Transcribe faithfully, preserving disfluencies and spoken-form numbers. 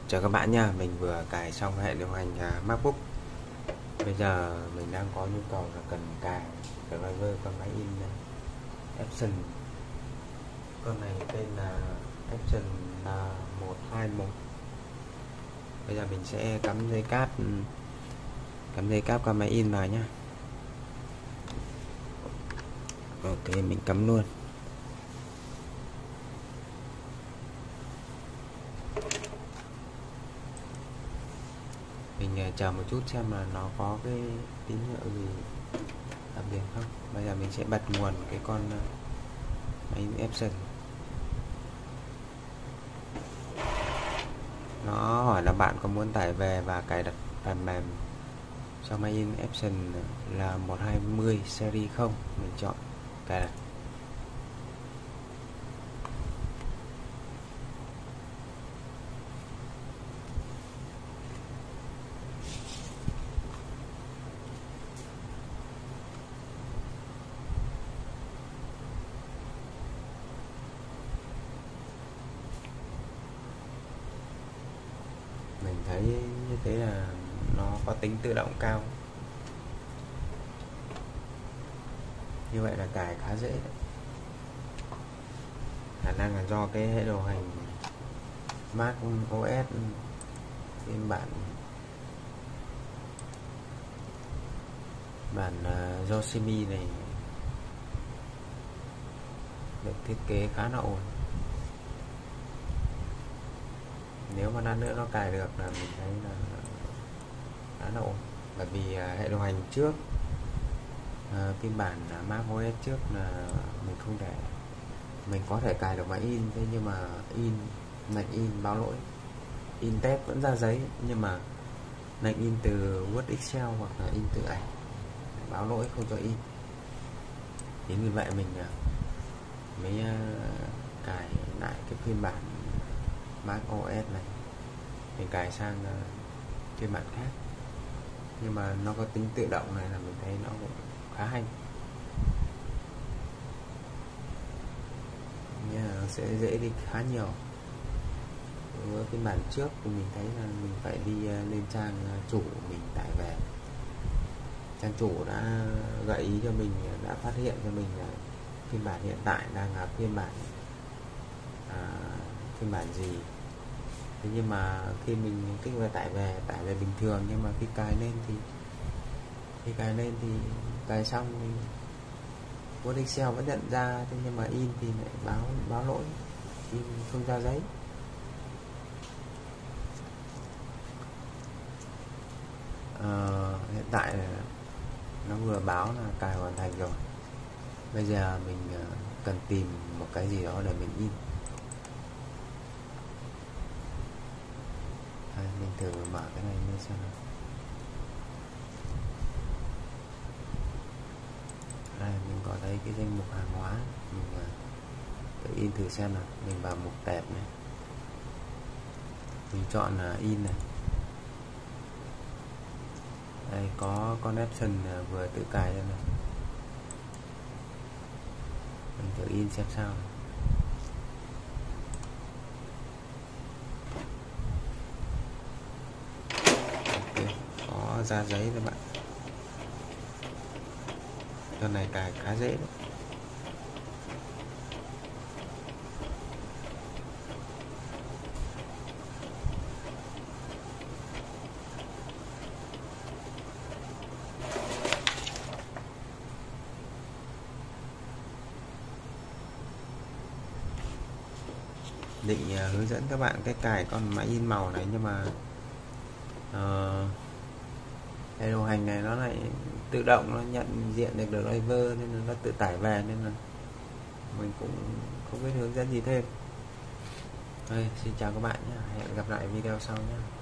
Chào các bạn nha, mình vừa cài xong hệ điều hành uh, MacBook. Bây giờ mình đang có nhu cầu là cần cài driver con máy in uh, Epson. Con này tên là Epson uh, một hai một. Bây giờ mình sẽ cắm dây cáp cắm dây cáp con máy in vào nhá. Ok, mình cắm luôn. Mình chờ một chút xem là nó có cái tín hiệu gì đặc biệt không. Bây giờ mình sẽ bật nguồn cái con máy Epson. Nó hỏi là bạn có muốn tải về và cài đặt phần mềm cho máy in Epson là một hai không series không. Mình chọn cài đặt. Mình thấy như thế là nó có tính tự động cao, như vậy là cài khá dễ đấy. Khả năng là do cái hệ điều hành Mac ô ét phiên bản bản uh, Yosemite này được thiết kế khá là ổn. Nếu mà lát nữa nó cài được là mình thấy là khá là ổn, bởi vì uh, hệ điều hành trước uh, phiên bản uh, Mac ô ét trước là mình không thể mình có thể cài được máy in, thế nhưng mà in lệnh in báo lỗi, in test vẫn ra giấy, nhưng mà lệnh in từ Word Excel hoặc là in từ ảnh báo lỗi không cho in. Chính vì vậy mình uh, mới uh, cài lại cái phiên bản Mac ô ét này, mình cài sang uh, phiên bản khác, nhưng mà nó có tính tự động này là mình thấy nó cũng khá hay. Nhưng mà nó sẽ dễ đi khá nhiều. Với phiên bản trước thì mình thấy là mình phải đi uh, lên trang uh, chủ mình tải về. Trang chủ đã gợi ý cho mình, đã phát hiện cho mình là phiên bản hiện tại đang là phiên bản à, phiên bản gì. Thế nhưng mà khi mình kích vào tải về tải về bình thường, nhưng mà khi cài lên thì khi cài lên thì cài xong thì Word Excel vẫn nhận ra, thế nhưng mà in thì lại báo báo lỗi, in không ra giấy. À, hiện tại nó vừa báo là cài hoàn thành rồi. Bây giờ mình cần tìm một cái gì đó để mình in. À, mình thử mở cái này lên xem nào. Đây, mình có thấy cái danh mục hàng hóa, mình tự in thử xem nào. Mình vào mục tệp này, mình chọn là in này. Đây có con Epson vừa tự cài ra này, mình thử in xem sao. Ok, có ra giấy các bạn. Con này cài khá dễ đấy. Định uh, hướng dẫn các bạn cách cài con máy in màu này, nhưng mà uh, hệ điều hành này nó lại tự động nó nhận diện được driver nên là nó tự tải về, nên là mình cũng không biết hướng dẫn gì thêm. Đây, xin chào các bạn nhé, hẹn gặp lại video sau nhé.